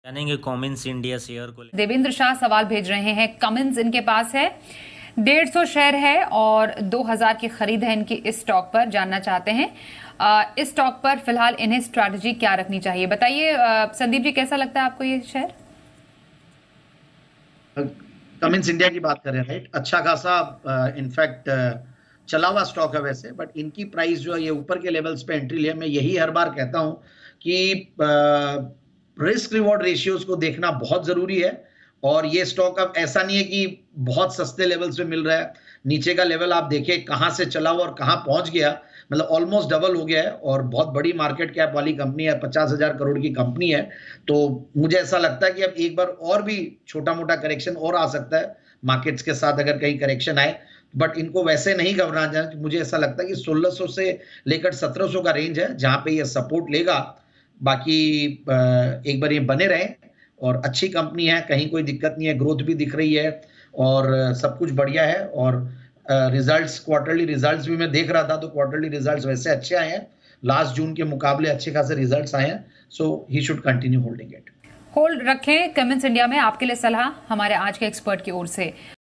जानेंगे Cummins India share को। देवेंद्र शाह सवाल भेज रहे हैं। कमिंस इनके पास है, 150 शेयर है और 2000 की खरीद है इनकी इस स्टॉक पर। जानना चाहते हैं इस स्टॉक पर फिलहाल इन्हें स्ट्रैटेजी क्या रखनी चाहिए, बताइए संदीप जी, कैसा लगता है आपको ये शेयर? कमिंस इंडिया की बात कर रहे हैं, राइट? अच्छा खासा इनफैक्ट चला हुआ स्टॉक है वैसे, बट इनकी प्राइस जो है ये ऊपर के लेवल्स पे एंट्री लिया। मैं यही हर बार कहता हूं कि रिस्क रिवॉर्ड रेशियोज को देखना बहुत जरूरी है। और ये स्टॉक अब ऐसा नहीं है कि बहुत सस्ते लेवल्स पे मिल रहा है। नीचे का लेवल आप देखें कहां से चला हुआ और कहां पहुंच गया, मतलब ऑलमोस्ट डबल हो गया है। और बहुत बड़ी मार्केट कैप वाली कंपनी है, 50,000 करोड़ की कंपनी है। तो मुझे ऐसा लगता है कि अब एक बार और भी छोटा मोटा करेक्शन और आ सकता है मार्केट्स के साथ, अगर कहीं करेक्शन आए। बट इनको वैसे नहीं घबराना चाहिए। मुझे ऐसा लगता है कि 1600 से लेकर 1700 का रेंज है जहां पे ये सपोर्ट लेगा। बाकी एक बार ये बने रहे, और अच्छी कंपनी है, कहीं कोई दिक्कत नहीं है, ग्रोथ भी दिख रही है और सब कुछ बढ़िया है। और रिजल्ट्स, क्वार्टरली रिजल्ट्स भी मैं देख रहा था, तो क्वार्टरली रिजल्ट्स वैसे अच्छे आए हैं, लास्ट जून के मुकाबले अच्छे खासे रिजल्ट्स आए हैं। So he should continue holding it. Hold रखें कमिंस इंडिया में। आपके लिए सलाह हमारे आज के एक्सपर्ट की ओर से।